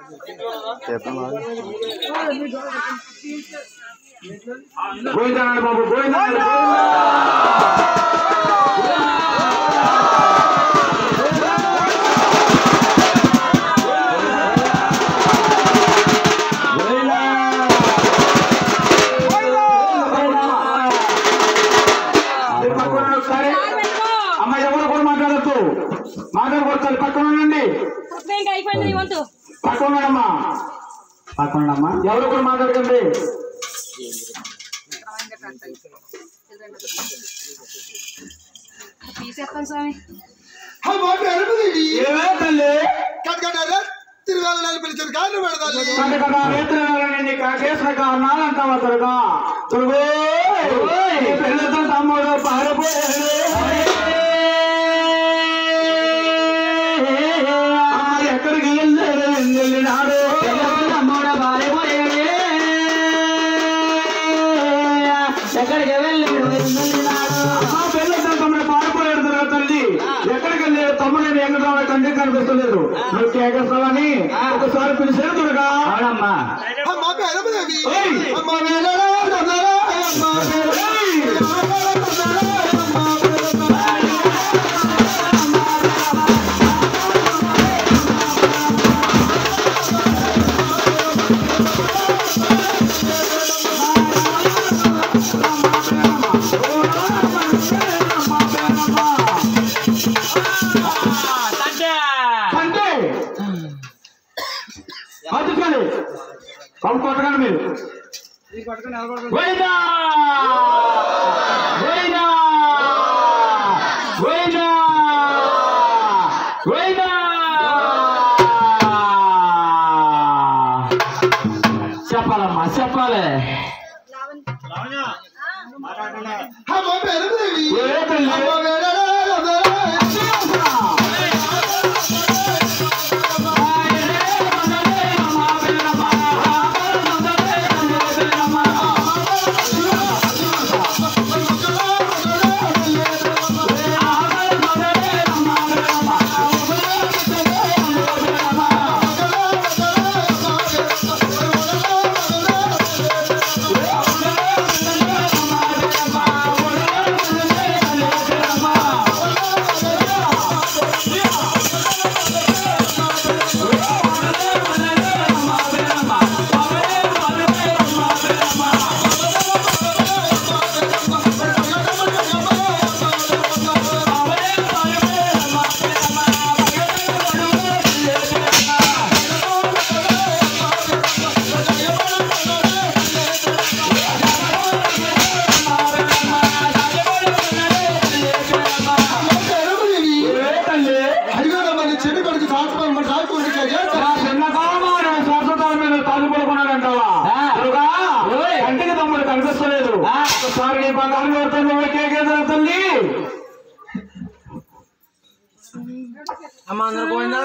గోవిందనారాయణ బాబు గోవిందనారాయణ అమ్మ ఎవరు కూడా మాట్లాడద్దు మాట్లాడకూడదు పక్కన ఉండండి పక్కన ఉన్నాడమ్మా పక్కన ఉండమ్మా ఎవరు కూడా మాట్లాడకండి తిరుగాలని పిలిచారు కాళ్ళు పెడతాను నాలంటావా త్వరగా పిల్లలతో తమ్ముడు పారిపోయాడు ఎక్కడికి వెళ్ళినాడు తమ్ముడు పారిపోయాడు ఎక్కడికి వెళ్ళినాడు పిల్లలతో తమ్ముడు పారిపోయాడు త్వరగా తల్లి ఎక్కడికి వెళ్ళాడు తమ్ముడు ఎక్కడ కంటికి కనిపిస్తలేదు నువ్వు కేకస్తావని ఒకసారి పిలిచారు త్వరగా అవునమ్మా కౌంట్ కొట్టకండి మీరు గోవిందా గోవిందా గోవిందా గోవిందా చెప్పాలమ్మా చెప్పాలి కంటికి తమ్ముడు కనిపిస్తలేదు ఒకసారి నీ బంగారం తల్లి అమ్మ అందరూ పోయిందా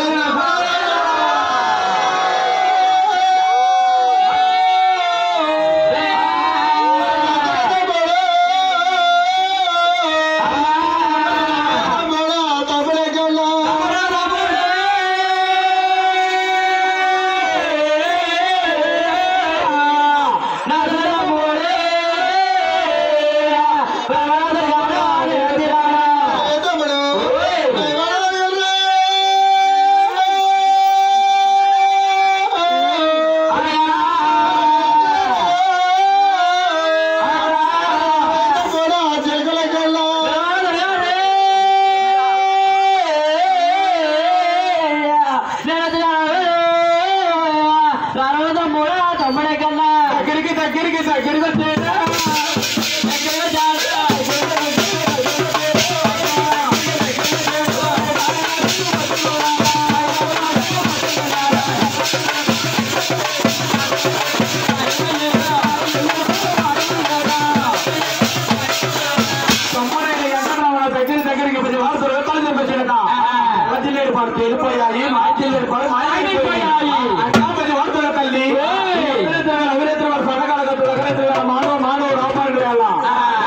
వెళ్ళిపోయాయి మా వార్తలు తల్లి మానవ మానవ రాపాడు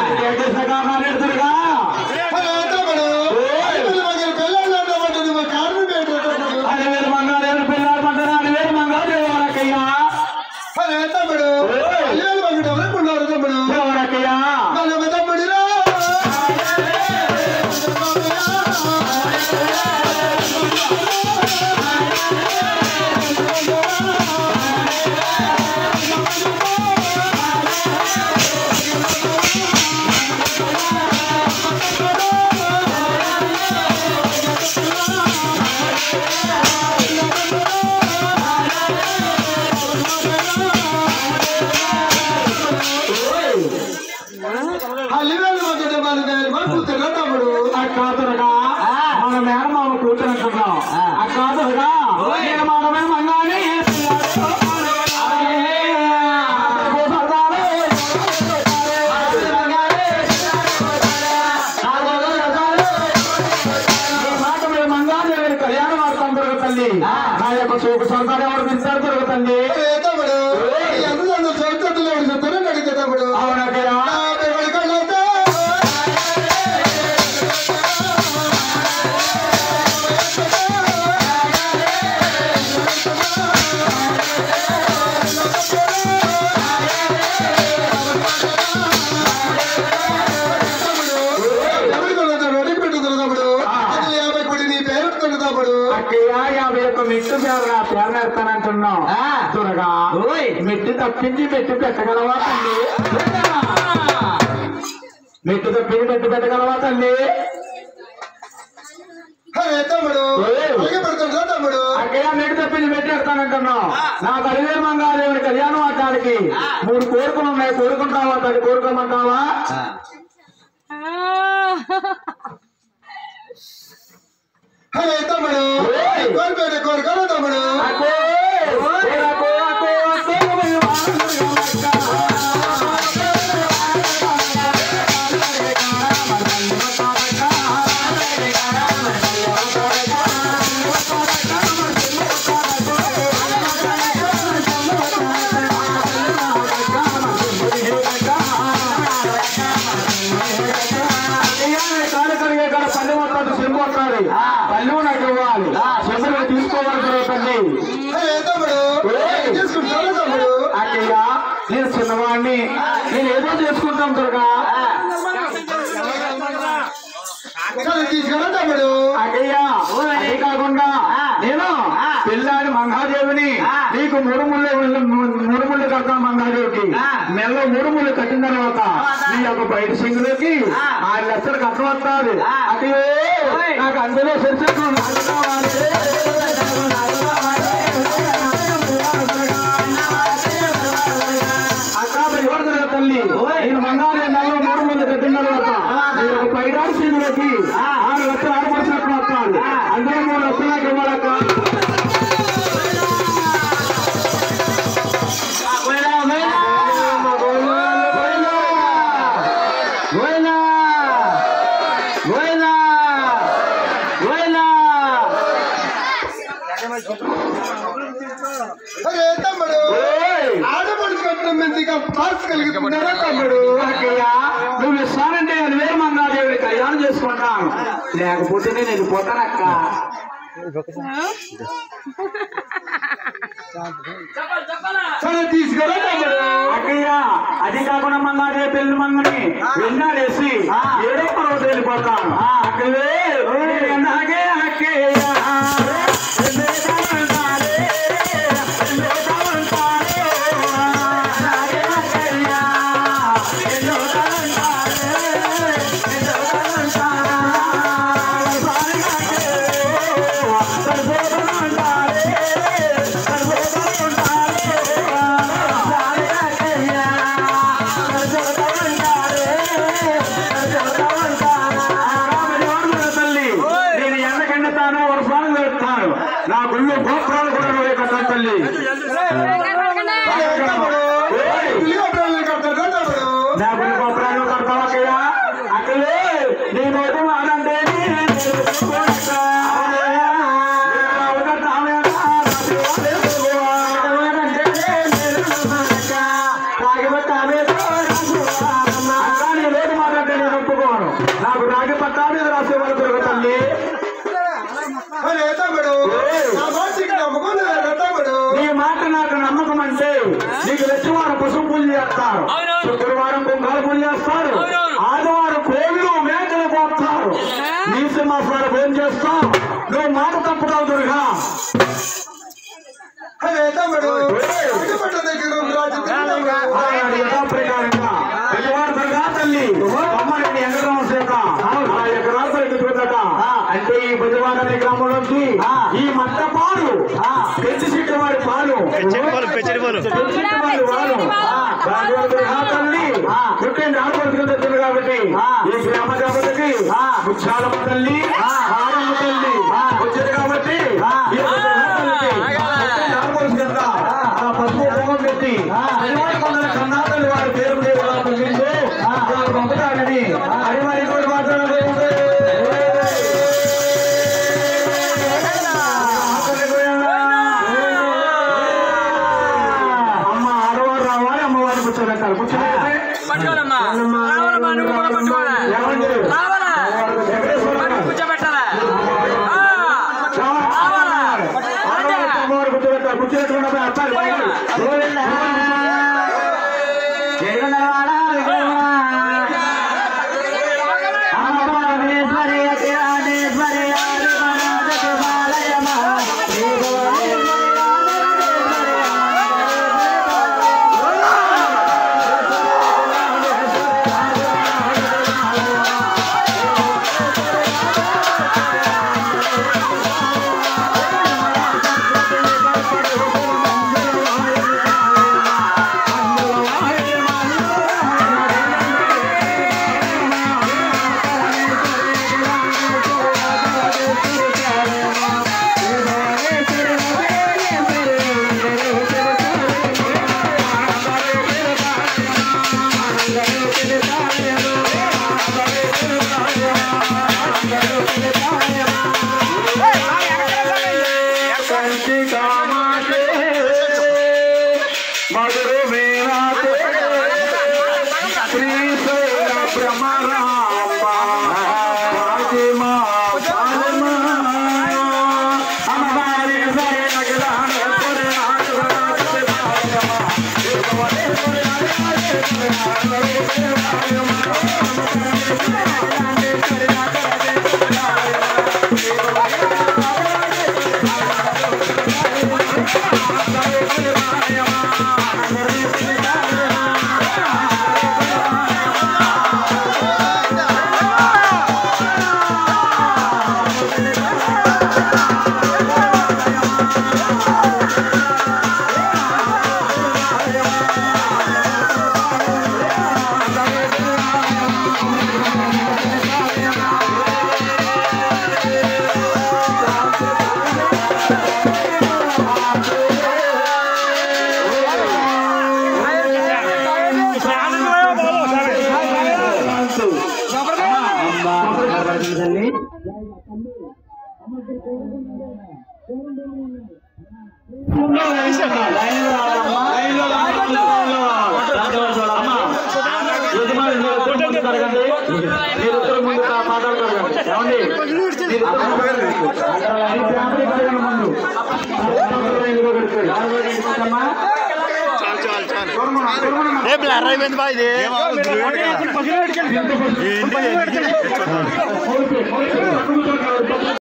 సార్ పిలిచారు దొరుకుతుంది తమ్ముడు అందరూ చదువుతున్నా చెప్తాను అడిగితే తమ్ముడు అవునక్కయ్యా మెట్టు పేరు పెడతానంటున్నావు త్వరగా మెట్టు తప్పించి మెట్టు పెట్టగలవా తల్లి మెట్టు తప్పించి మెట్టు పెట్టగలవా తల్లి తమ్ముడు అక్కయ్య మెట్టు తప్పించి మెట్టు పెడతానంటున్నావు నా కలివేరు మంగాదేవుని కళ్యాణం ఆడడానికి 3 కోరికలు ఉన్నాయి కోరుకుంటావా తల్లి కోరుకోమంటావా తమ్ముడు కోరుకోరు తమ్ముడు పళ్ళు నాకు ఇవ్వాలి చెంబులు తీసుకోవాలి అక్కయ్యా నేను చిన్నవాడిని నేను ఏదో చేసుకుంటాం త్వరగా అక్కయ్యా అదే కాకుండా నేను పిల్లాడి మంగాదేవిని నీకు 3 ముళ్ళు కడతాను మంగాదేవికి మెల్ల 3 ముళ్ళు కట్టిన తర్వాత నీ యొక్క బయట సింగులోకి 6 లక్షలు కట్టం వస్తుంది అదే నాకు అందులో సరిచేస్తాను తల్లి నేను మంగాదేవి నెలలో 3 ముళ్ళు కట్టిన తర్వాత నీ యొక్క బయట సింగులోకి 6 లక్షలు ఆడపడినట్టు వస్తాను అందులో 3 లక్షలు నాకు ఇవ్వాలక్క తమ్ముడు ఆడపడి తమ్ముడు అక్కయ్యా నువ్వు ఇస్తానంటే నేను వేరు మంగాదేవిని కళ్యాణం చేసుకుంటాను లేకపోతే నేను వెళ్ళిపోతానక్క తీసుకురా తమ్ముడు అక్కయ్యా అది కాకుండా మంగాదేవి పెళ్లి మంగని వెళ్ళాడేసి 7వ పర్వతం వెళ్ళిపోతాను అక్కడే అక్కే అక్కయ్యా నా గుళ్ళు గోపురాలు కూడా నువ్వే కట్టాలి తల్లి నా గుళ్ళు గోపురాలు కడతావు అక్కయ్యా అక్కడే నేను ఆనంటే రోడ్డు మాట్లాడితే నేను ఒప్పుకోను నాకు రాగి పట్టా మీద రాసే వాళ్ళు దొరకతండి నీ మాట నాకు నమ్మకం అంటే నీకు లక్షవారం పశువు పూజ చేస్తారు శుక్రవారం కుంకాల పూజ చేస్తారు ఆదివారం కోళ్ళు మేకలు పోస్తారు నీ సింహాసనాలు భోజనం చేస్తాం నువ్వు మాట తప్పుతావు దుర్గా యథాప్రకారంగా పెద్దవాడు దుర్గా తల్లి అమ్మని ఎకరం చేత ఆ ఎకరాలు ఎదుగుతుందట అంటే ఈ బుధవారం గ్రామంలోకి ఈ మట్టపాలు పెంచి వారి పాలు తల్లి పుట్టింది ఆడపడుతుంది కాబట్టి ఈ గ్రామ దేవతకి ముచ్చాలమ్మ తల్లి ఆడమ్మ తల్లి వచ్చింది కాబట్టి ఆడపడుతుంది ఆ పసుపు భోగం పెట్టి కొందరు కన్నాతల్లి వారి పేరు పంపుతాడని అది మరి కూడా మాట్లాడలేదు పట్టుకోవాలమ్మా రావాలమ్మా నువ్వు కూడా పట్టుకోవాలి రావాలా కూర్చోబెట్టాలా